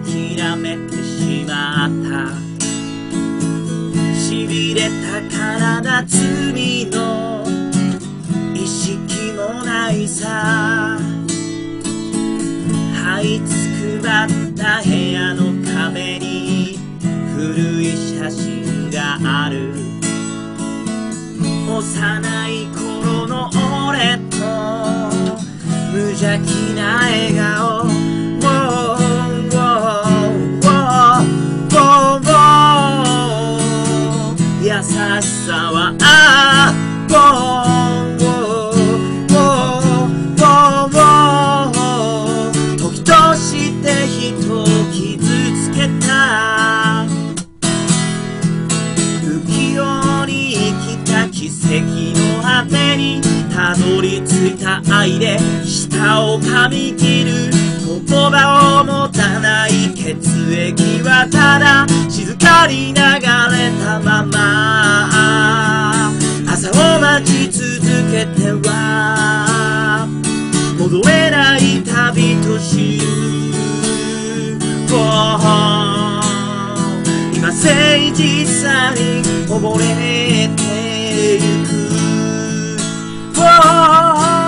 諦めてしまった。しびれた体、罪の意識もないさ。這いつくばった部屋の壁に古い写真がある。幼い頃の俺と無邪気な笑顔。優しさは時として人を傷つけた。不器用に生きた奇跡の果てにたどり着いた愛で舌を噛み切る。言葉を持たない血液はただ静かに流れたまま。朝を待ち続けては戻れない旅と知る。今誠実さに溺れてゆく。